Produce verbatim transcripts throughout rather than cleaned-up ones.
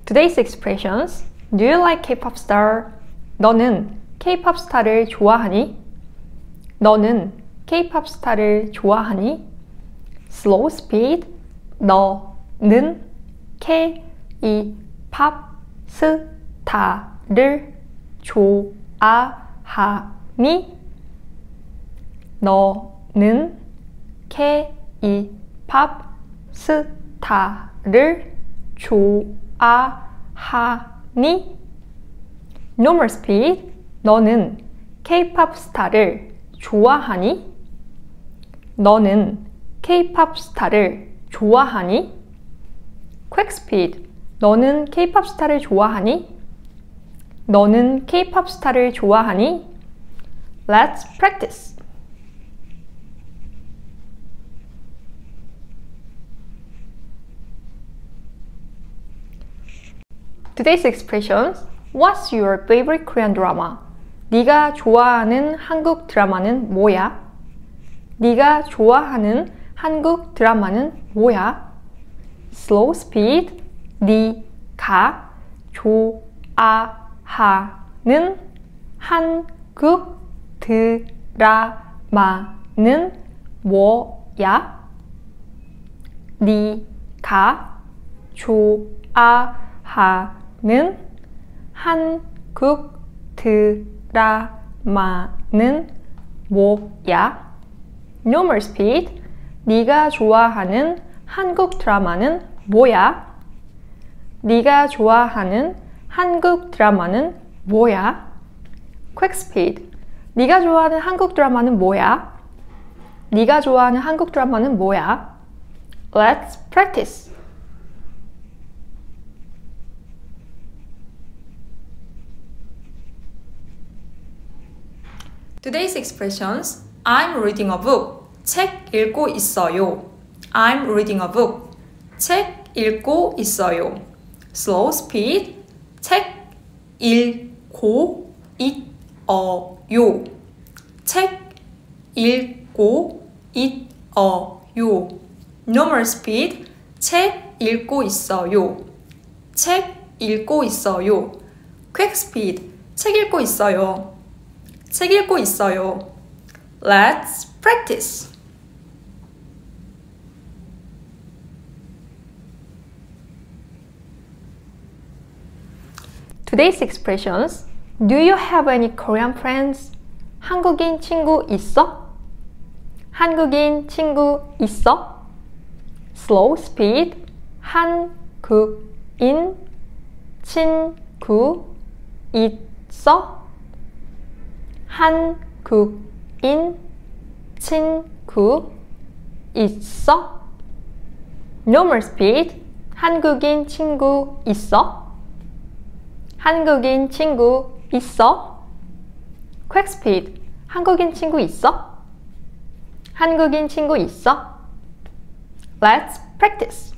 Today's expressions. Do you like K-pop star? 너는 K-pop 스타를 좋아하니? 너는 K-pop 스타를 좋아하니? Slow speed. 너는 K-pop 스타를 좋아하니? 너는 K-pop 스타를 좋아하니? Normal speed. 너는 K-pop 스타를 좋아하니? 너는 K-pop 스타를 좋아하니? Quick speed. 너는 K-pop 스타를 좋아하니? 너는 K-pop 스타를 좋아하니? Let's practice. Today's expressions. What's your favorite Korean drama? 네가 좋아하는 한국 드라마는 뭐야? 네가 좋아하는 한국 드라마는 뭐야? Slow speed. 네가 좋아하는 한국 드라마는 뭐야? 네가 좋아하는 한국 드라마는 뭐야? Normal speed. 네가 좋아하는 한국 드라마는 뭐야? 네가 좋아하는 한국 드라마는 뭐야? Quick speed. 네가 좋아하는 한국 드라마는 뭐야? 네가 좋아하는 한국 드라마는 뭐야? Let's practice. Today's expressions. I'm reading a book. 책 읽고 있어요. I'm reading a book. 책 읽고 있어요. Slow speed. 책 읽고 있어요. 책 읽고 있어요. Normal speed. 책 읽고 있어요. 책 읽고 있어요. Quick speed. 책 읽고 있어요. 책 읽고 있어요. Let's practice. Today's expressions. Do you have any Korean friends? 한국인 친구 있어? 한국인 친구 있어? Slow speed. 한국인 친구 있어? 한국인 친구 있어? Normal speed. 한국인 친구 있어? 한국인 친구 있어? Quick speed. 한국인 친구 있어? 한국인 친구 있어? Let's practice.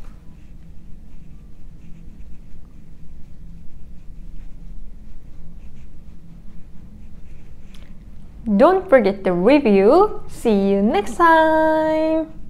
Don't forget the review. See you next time.